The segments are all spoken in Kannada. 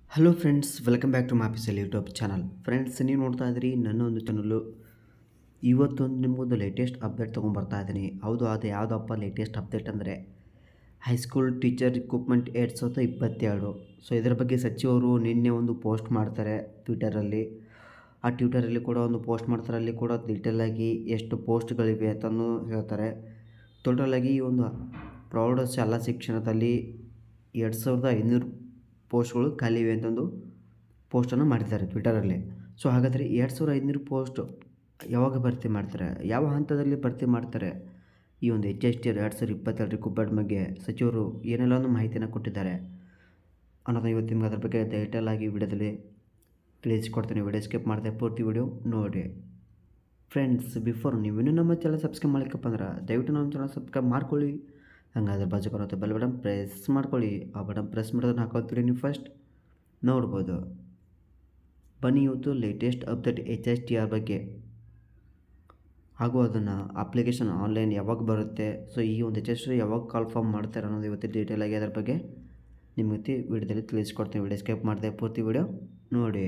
Hello friends, welcome back to my ಆಫೀಸಲ್ಲಿ ಯೂಟ್ಯೂಬ್ ಚಾನಲ್. ಫ್ರೆಂಡ್ಸ್, ನೀವು ನೋಡ್ತಾ ಇದ್ದೀರಿ ನನ್ನ ಒಂದು ಚಾನಲ್ಲು. ಇವತ್ತೊಂದು ನಿಮಗೊಂದು ಲೇಟೆಸ್ಟ್ ಅಪ್ಡೇಟ್ ತೊಗೊಂಡ್ಬರ್ತಾ ಇದ್ದೀನಿ. ಹೌದು, ಅದು ಯಾವುದಪ್ಪ ಲೇಟೆಸ್ಟ್ ಅಪ್ಡೇಟ್ ಅಂದರೆ ಹೈಸ್ಕೂಲ್ ಟೀಚರ್ ರಿಕ್ರೂಟ್ಮೆಂಟ್ 2022. ಸೊ ಇದರ ಬಗ್ಗೆ ಸಚಿವರು ನಿನ್ನೆ ಒಂದು ಪೋಸ್ಟ್ ಮಾಡ್ತಾರೆ ಟ್ವಿಟರಲ್ಲಿ. ಆ ಟ್ವಿಟರಲ್ಲಿ ಕೂಡ ಒಂದು ಪೋಸ್ಟ್ ಮಾಡ್ತಾರೆ. ಅಲ್ಲಿ ಕೂಡ ಡೀಟೇಲಾಗಿ ಎಷ್ಟು ಪೋಸ್ಟ್ಗಳಿವೆ ಅಂತಲೂ ಹೇಳ್ತಾರೆ. ಟೋಟಲಾಗಿ ಈ ಒಂದು ಪ್ರೌಢಶಾಲಾ ಶಿಕ್ಷಣದಲ್ಲಿ 2500 ಪೋಸ್ಟ್ಗಳು ಖಾಲಿ ಇವೆ ಅಂತಂದು ಪೋಸ್ಟನ್ನು ಮಾಡಿದ್ದಾರೆ ಟ್ವಿಟರಲ್ಲಿ. ಸೊ ಹಾಗಾದರೆ 2500 ಪೋಸ್ಟ್ ಯಾವಾಗ ಭರ್ತಿ ಮಾಡ್ತಾರೆ, ಯಾವ ಹಂತದಲ್ಲಿ ಭರ್ತಿ ಮಾಡ್ತಾರೆ, ಈ ಒಂದು HSTR 2022 ರಿಕ್ರೂಟ್ಮೆಂಟ್ ಬಗ್ಗೆ ಸಚಿವರು ಏನೆಲ್ಲ ಒಂದು ಮಾಹಿತಿಯನ್ನು ಕೊಟ್ಟಿದ್ದಾರೆ ಅನ್ನೋದು ಇವತ್ತು ನಿಮ್ಗೆ ಅದ್ರ ಬಗ್ಗೆ ಡೀಟೇಲ್ ಆಗಿ ವಿಡಿಯೋದಲ್ಲಿ ತಿಳಿಸಿಕೊಡ್ತೀನಿ. ವಿಡಿಯೋ ಸ್ಕಿಪ್ ಮಾಡಿದೆ ಪೂರ್ತಿ ವಿಡಿಯೋ ನೋಡಿ. ಫ್ರೆಂಡ್ಸ್, ಬಿಫೋರ್ ನೀವು ಇನ್ನೂ ನಮ್ಮ ಚಾನಲ್ ಸಬ್ಸ್ಕ್ರೈಬ್ ಮಾಡಲಿಕ್ಕಪ್ಪ ಅಂದ್ರೆ ದಯವಿಟ್ಟು ನಮ್ಮ ಚಾನಲ್ ಸಬ್ಸ್ಕ್ರೈಬ್ ಮಾಡ್ಕೊಳ್ಳಿ. ಹಂಗಾದ್ರೆ ಬಾಜು ಬರುತ್ತೆ ಬೆಲ್ ಬಟನ್ ಪ್ರೆಸ್ ಮಾಡ್ಕೊಳ್ಳಿ. ಆ ಬಟನ್ ಪ್ರೆಸ್ ಮಾಡೋದನ್ನು ಹಾಕೋತೀರಿ ನೀವು ಫಸ್ಟ್ ನೋಡ್ಬೋದು. ಬನ್ನಿ ಇವತ್ತು ಲೇಟೆಸ್ಟ್ ಅಪ್ಡೇಟ್ HSTR ಬಗ್ಗೆ ಹಾಗೂ ಅದನ್ನು ಅಪ್ಲಿಕೇಶನ್ ಆನ್ಲೈನ್ ಯಾವಾಗ ಬರುತ್ತೆ, ಸೊ ಈ ಒಂದು HSTR ಯಾವಾಗ ಕಾಲ್ಫಾರ್ಮ್ ಮಾಡ್ತಾರೆ ಅನ್ನೋದು ಇವತ್ತು ಡೀಟೇಲಾಗಿ ಅದರ ಬಗ್ಗೆ ನಿಮಗೆ ವಿಡಿಯೋದಲ್ಲಿ ತಿಳಿಸ್ಕೊಡ್ತೀನಿ. ವಿಡಿಯೋ ಸ್ಕಿಪ್ ಮಾಡಿದೆ ಪೂರ್ತಿ ವಿಡಿಯೋ ನೋಡಿ.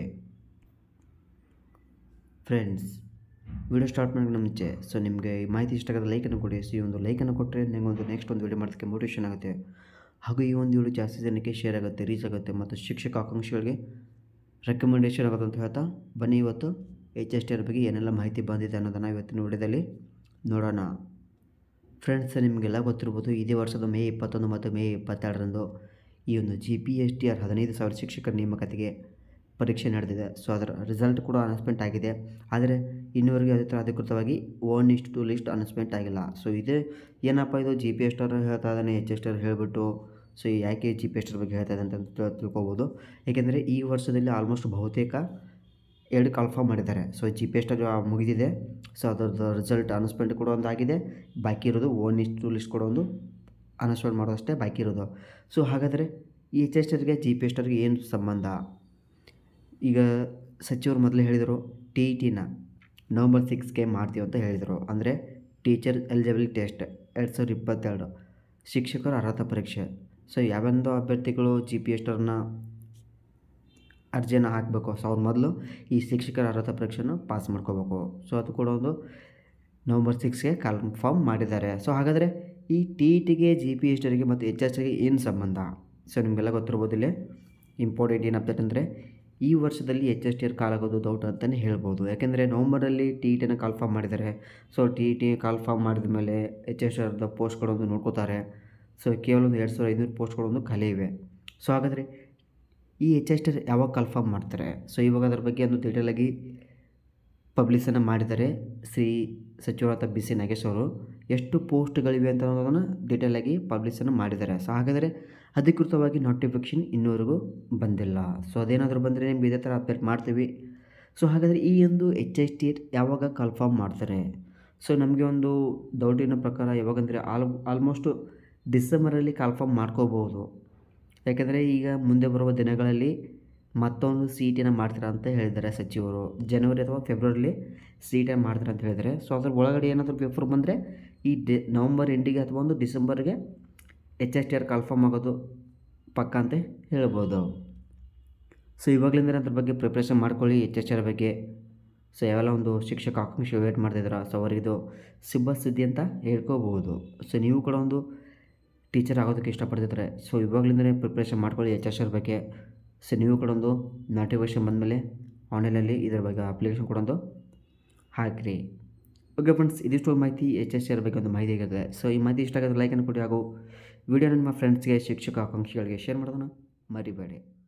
ಫ್ರೆಂಡ್ಸ್, ವಿಡಿಯೋ ಸ್ಟಾರ್ಟ್ ಮಾಡೋಕ್ಕೆ ಮುಂಚೆ ಸೊ ನಿಮಗೆ ಈ ಮಾಹಿತಿ ಇಷ್ಟ ಆಗೋದು ಲೈಕನ್ನು ಕೊಡಿ. ಸೊ ಈ ಒಂದು ಲೈಕನ್ನು ಕೊಟ್ಟರೆ ನಿಮಗೊಂದು ನೆಕ್ಸ್ಟ್ ಒಂದು ವಿಡಿಯೋ ಮಾಡೋದಕ್ಕೆ ಮೋಟಿವೇಶನ್ ಆಗುತ್ತೆ. ಹಾಗೂ ಈ ಒಂದು ವಿಡಿಯೋ ಜಾಸ್ತಿ ಜನಕ್ಕೆ ಶೇರ್ ಆಗುತ್ತೆ, ರೀಚ್ ಆಗುತ್ತೆ ಮತ್ತು ಶಿಕ್ಷಕ ಆಕಾಂಕ್ಷಿಗಳಿಗೆ ರೆಕಮೆಂಡೇಷನ್ ಆಗುತ್ತೆ ಅಂತ ಹೇಳ್ತಾ ಬನ್ನಿ ಇವತ್ತು HSTR ಬಗ್ಗೆ ಏನೆಲ್ಲ ಮಾಹಿತಿ ಬಂದಿದೆ ಅನ್ನೋದನ್ನು ಇವತ್ತಿನ ವಿಡಿಯೋದಲ್ಲಿ ನೋಡೋಣ. ಫ್ರೆಂಡ್ಸ್, ನಿಮಗೆಲ್ಲ ಗೊತ್ತಿರ್ಬೋದು, ಇದೇ ವರ್ಷದ ಮೇ 21 ಮತ್ತು ಮೇ 22ರಂದು ಈ ಒಂದು GPSTR 15,000 ಶಿಕ್ಷಕರ ನೇಮಕಾತಿಗೆ ಪರೀಕ್ಷೆ ನಡೆದಿದೆ. ಸೊ ಅದರ ರಿಸಲ್ಟ್ ಕೂಡ ಅನೌನ್ಸ್ಮೆಂಟ್ ಆಗಿದೆ. ಆದರೆ ಇನ್ನೂವರೆಗೆ ಅದೇ ಥರ ಅಧಿಕೃತವಾಗಿ 1:2 ಲಿಸ್ಟ್ ಅನೌನ್ಸ್ಮೆಂಟ್ ಆಗಿಲ್ಲ. ಸೊ ಇದೇ ಏನಪ್ಪ ಇದು GPSTR ಹೇಳ್ತಾ ಇದ್ದಾನೆ, HSTR ಹೇಳಿಬಿಟ್ಟು ಸೊ ಯಾಕೆ GPSTR ಬಗ್ಗೆ ಹೇಳ್ತಾ ಇದೆ ಅಂತ ತಿಳ್ಕೊಬೋದು. ಏಕೆಂದರೆ ಈ ವರ್ಷದಲ್ಲಿ ಆಲ್ಮೋಸ್ಟ್ ಬಹುತೇಕ 2 ಕಾಲ್ಫಾರ್ಮ್ ಮಾಡಿದ್ದಾರೆ. ಸೊ GPSTR ಮುಗಿದಿದೆ. ಸೊ ಅದರದ್ದು ರಿಸಲ್ಟ್ ಅನೌನ್ಸ್ಮೆಂಟ್ ಕೂಡ ಒಂದು ಆಗಿದೆ. ಬಾಕಿ ಇರೋದು 1:2 ಲಿಸ್ಟ್ ಕೂಡ ಒಂದು ಅನೌನ್ಸ್ಮೆಂಟ್ ಮಾಡೋದಷ್ಟೇ ಬಾಕಿ ಇರೋದು. ಸೊ ಹಾಗಾದರೆ ಈ HSTRಗೆ GPSTRಗೆ ಏನು ಸಂಬಂಧ? ಈಗ ಸಚಿವರು ಮೊದಲು ಹೇಳಿದರು TETನ November 6ಗೆ ಮಾಡ್ತೀವಿ ಅಂತ ಹೇಳಿದರು. ಅಂದರೆ ಟೀಚರ್ ಎಲಿಜಿಬಿಲಿಟಿ ಟೆಸ್ಟ್ 2022 ಶಿಕ್ಷಕರ ಅರ್ಹತಾ ಪರೀಕ್ಷೆ. ಸೊ ಯಾವೊಂದು ಅಭ್ಯರ್ಥಿಗಳು GPSTRನ ಅರ್ಜಿಯನ್ನು ಹಾಕಬೇಕು, ಸೊ ಅವ್ರು ಮೊದಲು ಈ ಶಿಕ್ಷಕರ ಅರ್ಹತಾ ಪರೀಕ್ಷೆಯನ್ನು ಪಾಸ್ ಮಾಡ್ಕೋಬೇಕು. ಸೊ ಅದು ಕೂಡ ಒಂದು November 6ಗೆ ಕನ್ಫರ್ಮ್ ಮಾಡಿದ್ದಾರೆ. ಸೊ ಹಾಗಾದರೆ ಈ TETಗೆ GPSTRಗೆ ಮತ್ತು HSTRಗೆ ಏನು ಸಂಬಂಧ? ಸೊ ನಿಮಗೆಲ್ಲ ಗೊತ್ತಿರ್ಬೋದು. ಇಲ್ಲಿ ಇಂಪಾರ್ಟೆಂಟ್ ಏನು ಅಪ್ಡೇಟ್ ಅಂದರೆ ಈ ವರ್ಷದಲ್ಲಿ HSTR ಕಾಲಾಗೋದು ಡೌಟ್ ಅಂತಲೇ ಹೇಳ್ಬೋದು. ಯಾಕೆಂದರೆ ನವಂಬರಲ್ಲಿ TETನ ಕಾಲ್ಫಾರ್ಮ್ ಮಾಡಿದ್ದಾರೆ. ಸೊ TET ಕಾಲ್ಫಾರ್ಮ್ ಮಾಡಿದ ಮೇಲೆ HSTRದ ಪೋಸ್ಟ್ಗಳೊಂದು ನೋಡ್ಕೋತಾರೆ. ಸೊ ಕೇವಲ ಒಂದು 2500 ಪೋಸ್ಟ್ಗಳೊಂದು ಖಾಲಿ ಇವೆ. ಸೊ ಹಾಗಾದರೆ ಈ HSTR ಯಾವಾಗ ಕಾಲ್ಫಾರ್ಮ್ ಮಾಡ್ತಾರೆ? ಸೊ ಇವಾಗ ಅದರ ಬಗ್ಗೆ ಒಂದು ಡೀಟೇಲಾಗಿ ಪಬ್ಲಿಷನ್ನು ಮಾಡಿದ್ದಾರೆ ಶ್ರೀ ಸಚಿವರಾದ BC ನಾಗೇಶ್ ಅವರು. ಎಷ್ಟು ಪೋಸ್ಟ್ಗಳಿವೆ ಅಂತ ಅನ್ನೋದನ್ನು ಡೀಟೇಲಾಗಿ ಪಬ್ಲಿಷನ್ನು ಮಾಡಿದ್ದಾರೆ. ಸೊ ಹಾಗಾದರೆ ಅಧಿಕೃತವಾಗಿ ನೋಟಿಫಿಕೇಷನ್ ಇನ್ನೂವರೆಗೂ ಬಂದಿಲ್ಲ. ಸೊ ಅದೇನಾದರೂ ಬಂದರೆ ನಿಮ್ಗೆ ಇದೇ ಥರ ಅಪ್ಡೇಟ್ ಮಾಡ್ತೀವಿ. ಸೊ ಹಾಗಾದರೆ ಈ ಒಂದು HSTR ಯಾವಾಗ ಕನ್ಫರ್ಮ್ ಮಾಡ್ತಾರೆ? ಸೊ ನಮಗೆ ಒಂದು ಡೌಟಿನ ಪ್ರಕಾರ ಯಾವಾಗಂದರೆ ಆಲ್ಮೋಸ್ಟು ಡಿಸೆಂಬರಲ್ಲಿ ಕನ್ಫರ್ಮ್ ಮಾಡ್ಕೋಬೋದು. ಯಾಕೆಂದರೆ ಈಗ ಮುಂದೆ ಬರುವ ದಿನಗಳಲ್ಲಿ ಮತ್ತೊಂದು CETನ ಮಾಡ್ತಾರೆ ಅಂತ ಹೇಳಿದ್ದಾರೆ ಸಚಿವರು. ಜನವರಿ ಅಥವಾ ಫೆಬ್ರವರಿಲಿ CET ಮಾಡ್ತಾರೆ ಅಂತ ಹೇಳಿದ್ದಾರೆ. ಸೊ ಅದ್ರ ಒಳಗಡೆ ಏನಾದರೂ ಪೇಪರ್ ಬಂದರೆ ಈ ನವಂಬರ್ ಎಂಡಿಗೆ ಅಥವಾ ಒಂದು ಡಿಸೆಂಬರ್ಗೆ HSTR ಕನ್ಫರ್ಮ್ ಆಗೋದು ಪಕ್ಕ ಅಂತ ಹೇಳ್ಬೋದು. ಸೊ ಇವಾಗಲಿಂದ ಅದ್ರ ಬಗ್ಗೆ ಪ್ರಿಪ್ರೇಷನ್ ಮಾಡ್ಕೊಳ್ಳಿ HSTR ಬಗ್ಗೆ. ಸೊ ಯಾವೆಲ್ಲ ಒಂದು ಶಿಕ್ಷಕ ಆಕಾಂಕ್ಷಿ ವೇಟ್ ಮಾಡ್ತಿದ್ದೀರಾ, ಸೊ ಅವರಿದು ಶುಭ ಸುದ್ದಿ ಅಂತ ಹೇಳ್ಕೋಬೋದು. ಸೊ ನೀವು ಕೂಡ ಒಂದು ಟೀಚರ್ ಆಗೋದಕ್ಕೆ ಇಷ್ಟಪಡ್ತಿದ್ದಾರೆ. ಸೊ ಇವಾಗಲಿಂದಲೇ ಪ್ರಿಪ್ರೇಷನ್ ಮಾಡ್ಕೊಳ್ಳಿ HSTR ಬಗ್ಗೆ. ಸೊ ನೀವು ಕೂಡ ಒಂದು ನೋಟಿಫಿಕೇಷನ್ ಬಂದಮೇಲೆ ಆನ್ಲೈನಲ್ಲಿ ಇದರ ಬಗ್ಗೆ ಅಪ್ಲಿಕೇಶನ್ ಕೂಡ ಒಂದು ಹಾಕಿರಿ. ಓಕೆ ಫ್ರೆಂಡ್ಸ್, ಇದಿಷ್ಟು ಮಾಹಿತಿ HSTR ಬಗ್ಗೆ ಒಂದು ಮಾಹಿತಿ ಆಗಿದೆ. ಸೊ ಈ ಮಾಹಿತಿ ಇಷ್ಟ ಆಗಿದ್ರೆ ಲೈಕನ್ನು ಕೊಡಿ ಹಾಗೂ ವಿಡಿಯೋನ ನಿಮ್ಮ ಫ್ರೆಂಡ್ಸ್ಗೆ ಶಿಕ್ಷಕ ಆಕಾಂಕ್ಷಿಗಳಿಗೆ ಶೇರ್ ಮಾಡೋದನ್ನು ಮರಿಬೇಡಿ.